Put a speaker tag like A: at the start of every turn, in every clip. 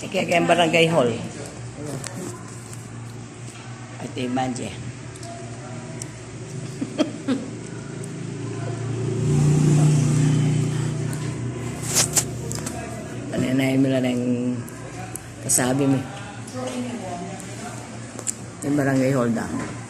A: Kaya kayang barangay hall. Ito yung manje. Pananayin mo lang ng kasabi mo. Yung barangay hall daw.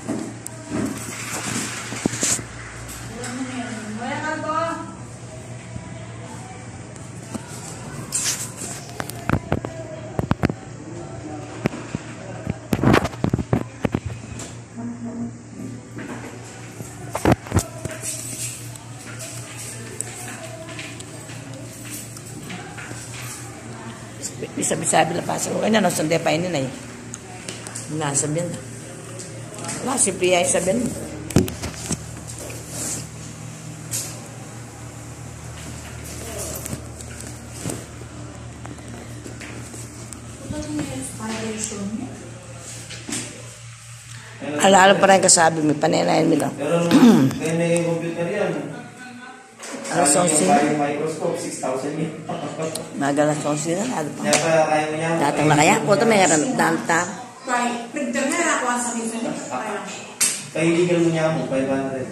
A: Bisa-bisa bila pasok ko kanya, no? Sunday pa ini na eh. Nasabihin na. Wala, simple ay sabihin. Alaala pa rin kasabi mo, paninayin mo lang.
B: Pero kaya na yung computer yan.
A: Alas 11 na.
B: Microscope, 6,000 yun.
A: Magalas 11 na. Ano pa?
B: Kaya pa kaya mo yan.
A: Datang na kaya? Kung ito may danta.
C: Nagdang na ako sa minsan.
B: Pailigan mo niya mo, 500.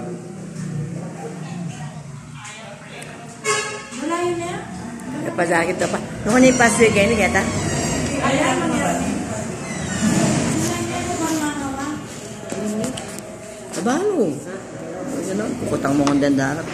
C: Wala yun na.
A: Napasakit na pa. Nung ano yung password kayo ni Keta?
C: Ayan mo yan.
A: Abalo. Ganun. Kukutang mo kong dandarap.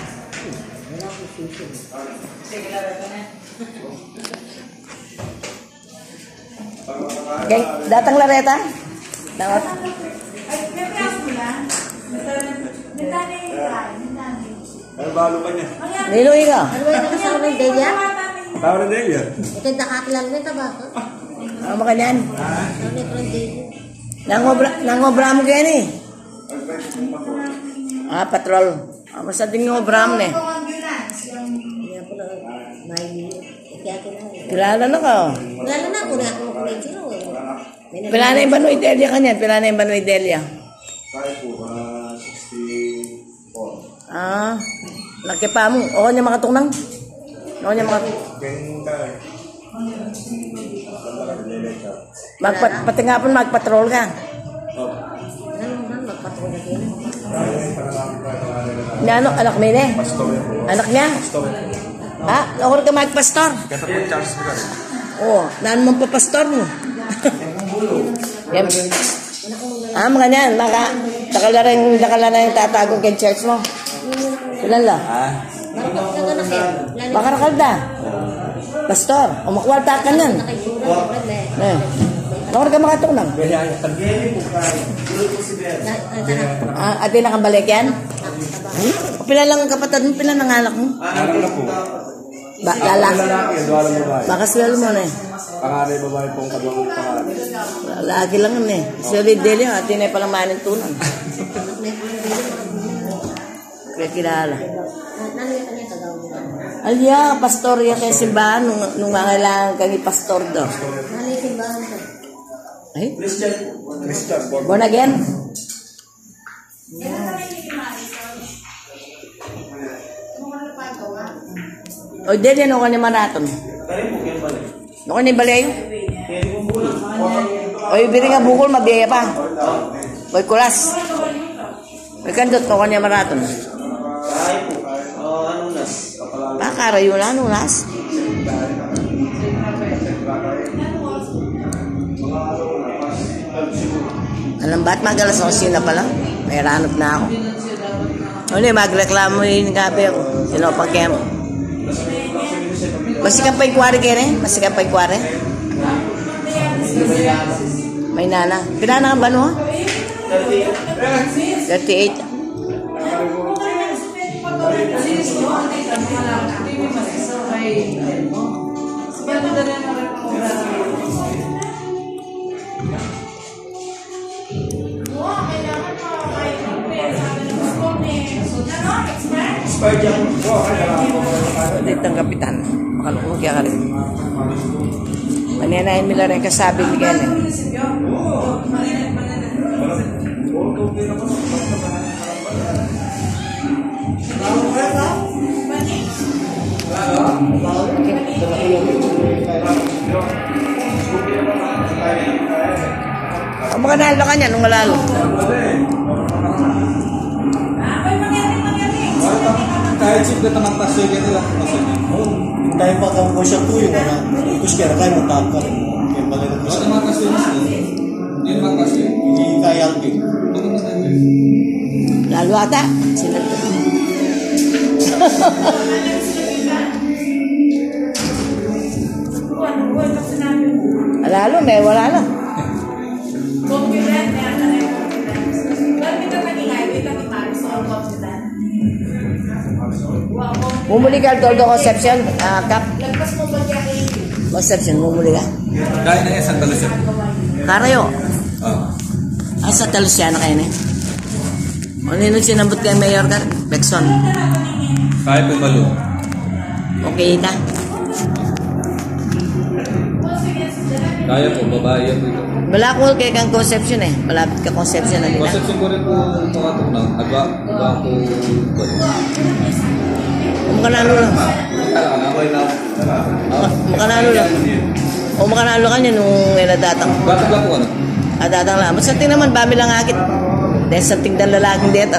A: Okay, datang lareta? Dapat.
C: Ay, napias mo lang. Nagtani
B: Ano balo ka niya?
A: Niloy ka.
D: Ano ba yung kasama ng Delia?
B: Tao na din yan.
D: Ito yung nakakilala mo yung tabako.
A: Ano ba kanyan?
D: Ano yung Delia?
A: Nangobra mo kaya ni? Patrol. Masading ngobra mo ni.
D: Hindi ako na may ikiyaki na.
A: Kilala na ka.
D: Lalo na ako na ako makulay sila.
A: Pila na yung Banoy Delia kanyan? Pila na yung Banoy Delia?
B: Kaya po, 64.
A: Nakipa mo. O kanya makatunang? O kanya makatunang?
B: Ganyan tayo.
A: Pati nga po magpatrol ka.
D: Ano man, magpatulog yun.
A: Ano, anak mo yun eh? Anak niya? Ha? Ako ka magpastor?
B: Kaya po, Charles Vigar.
A: Oo, naan mo pa pastor mo? Mga niyan, nakala yung tatagong kay church mo. Ilan lang? Makarakalda. Pastor, umakwalta ka niyan. Nakor ka makatunang. Ate nakabalik yan? Pila lang ang kapatid mo, pila ng anak mo? Lalaki. Baka swelo mo na eh.
B: Panganay babae pong kadwang panganay.
A: Lagi lang yun eh. Solid Delio, ate na palang maning tunan. Kaya kilala.
D: Ano yung kanya kagawin mo?
A: Alya, pastor yan kay simbahan nung mangailangan kami pastor do.
D: Ano yung simbahan ko?
A: Ay?
B: Christian.
A: Born again? O Delio, ano ka ni maraton?
B: Kaya po, kaya balik.
A: Ano ka ni balay?
B: Kaya di kong bulan.
A: O ibiri nga bukol, mabiyaya pa. Oy kulas. Oy kandot, ano ka ni maraton?
B: Kaya po. Ano nas?
A: Pakarayo na, ano nas? Alam ba't magalas 11 na pala? May ranop na ako. Ano magreklamo yung gabi ako. Sinopagyan mo. Masih kapay kuwari kayo rin? Masih kapay kuwari? May nana. Pinana ka ba no? 38. Dito ang kapitan. Makalukong kaya ka rin. Mananayin nila rin kasabi ni Gane. Okay. Ang mga nalo ka niya nung malalo.
B: Kahit simple naman pasyo yan nila.
E: Tayo pa kung ko siya tuyo na terus kaya kayo magkakal. Kaya balik ko
B: Wala
E: siya.
B: naman pasyo mas doon. Hindi naman pasyo.
E: Hindi kaya din.
A: Lalo ata. Sila. Lalo, may wala lang.
C: Confident, may ata na yung confidence. Dahil kita nag-ingay, kita ni Marisol, confident. Wow, confident.
A: Mumuli ka, Toldo Concepcion. Kap.
C: Lagpas mo ba niya kay
A: Concepcion, mumuli ka.
B: Dahil na yan, Santa Lucia.
A: Karayo.
B: Oo.
A: Sa Talusiana kayo na eh. O nino sinambot kay Mayor ka? Bexon.
B: Kahit pumalo.
A: Okay ita.
B: Kaya po, babae yan po ito.
A: Wala ko kay kang Concepcion eh. Malapit ka Concepcion na nila.
B: Conception ko rin po tumatok na. Agwa po.
A: Makanalo lang. Makanalo lang. O makanalo ka niya nung datang.
B: Batak lang po ano?
A: Datang lang. Basta tingnan naman, bami lang akit. Dahil sa tingdan lalaking dito.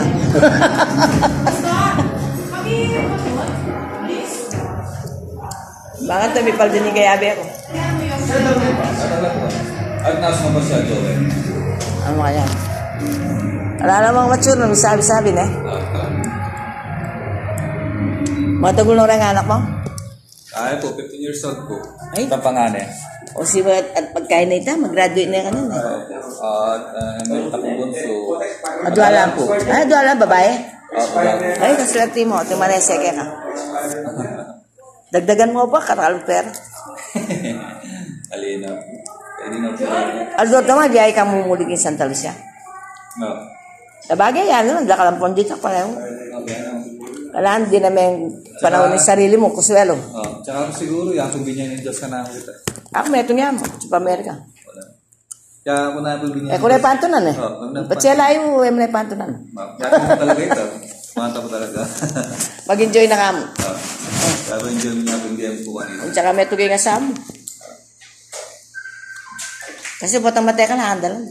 A: Bakit tabi pal din yung kayabi ako?
B: Batak lang po ano? At nasa naman siya, Joel.
A: Ano kaya? Wala namang mature na may sabi-sabi na eh. Matagul na rin ang anak mo?
B: Kaya po, 15 years old po.
A: Ay.
B: Ang pangane.
A: O si at pagkain na ita, mag-graduate na kanina.
B: At may tapong bunso.
A: Adwala po. Ay, adwala, babae?
B: Babae.
A: Ay, kaswerte mo. Tumaneseke ka. Dagdagan mo ba? Karal pera.
B: Alina. Pwede na po.
A: Aldo, tama, biyay ka mumulig in Santa Lucia.
B: No.
A: Sabagay, yan, nakalampon dito pareho.
B: Okay, ano?
A: Kailangan din namin panahon ng sarili mo, kuswelo.
B: Tsaka ako siguro, yung binyan ng Diyos ka na ako kita.
A: Ako, may ito niya mo, sa Amerika.
B: Wala. Kaya ako na po binyan.
A: Eh, kung na pantunan eh. Ba't siya layo, eh, may pantunan.
B: Kaya ako talaga ito. Mata ko talaga.
A: Mag-enjoy na ka mo.
B: Kaya ako enjoy mo nga yung game ko kanina.
A: At saka may tugay nga sa mo. Kasi butang matay ka na, handal.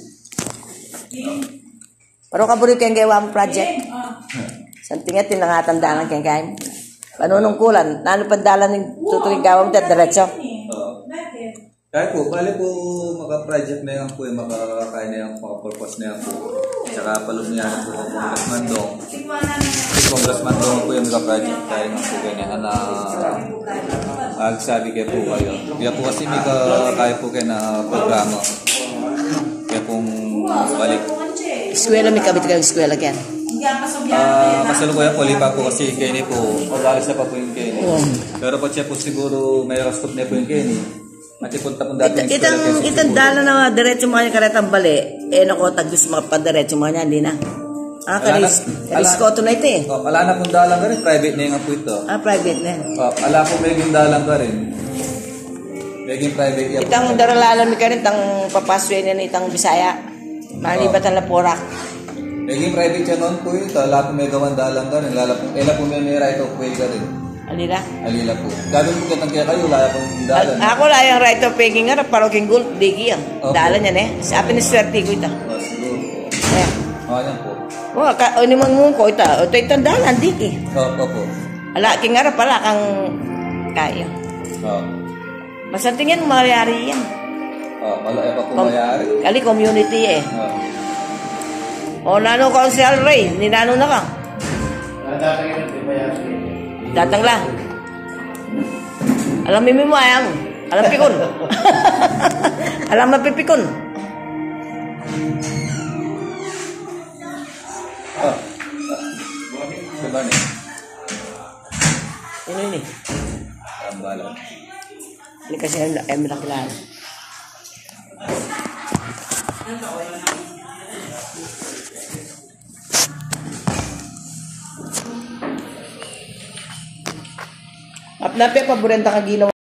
A: Pero kaburi kayong gawa mo project. Santingat, tinangatandaan ang kayang panunungkulan. Nano pandalan ng tuturing gawa mo, diretso.
B: Kaya po, bali po maka-project na yan po, makakakain na yan, maka-purpose na yan po. Tsaka palog niya po ang Congressman Dong. Si Congressman Dong po yung maka-project. Kaya nga po ganyan na magsabi kayo po kayo. Kaya po kasi may kaya po kayo na programa. Kaya pong balik.
A: Eskwela, may kabit kang eskwela kyan.
B: Kasalukuyan po, lipa po kasi Kenny po. Pag-alis na pa po yung Kenny. Pero po siya po siguro may rastop na po yung Kenny. At ipunta po dati yung eskwela.
A: Itang dala na diretso mga yung karetang bali. Eh, naku, tagdos mga padiretso mga niya, hindi na. Kariskoto na ito eh.
B: Wala na pong dalang ka rin. Private na yung po ito.
A: Private na yan.
B: Wala pong meging dalang ka rin. Meging private yan.
A: Itang daralalan mi ka rin, itang papasway na itang Bisaya. Malibatan na porak.
B: Meging private yan noon po ito. Wala pong may gawan dalang ka rin. Wala pong may right of way ka rin.
A: Alila?
B: Alila po. Gagawin po katang kaya kayo. Wala pong dalang.
A: Ako lang yung right of pay nga, paroking gold, digi yan.
B: Opo.
A: Dalan yan eh. Sa akin ni swerte ko ito.
B: Siguro.
A: Ayan.
B: Yan po.
A: O naman mo ko ito. Ito itang dalan, digi.
B: Opo.
A: Ala, kingara pala kang kaya. Basta tingin mo mayari yan.
B: Wala pa po mayari.
A: Kali community eh. O nano Council Ray, ninano na ka. Datang lang. Alam mo ayang. Alam pikon. Alam mapipikon.
B: Diba ni?
A: Ano yun eh?
B: Ang bala.
A: Hindi kasi ay malakilala. Apnapi, paborenta ka ginawa.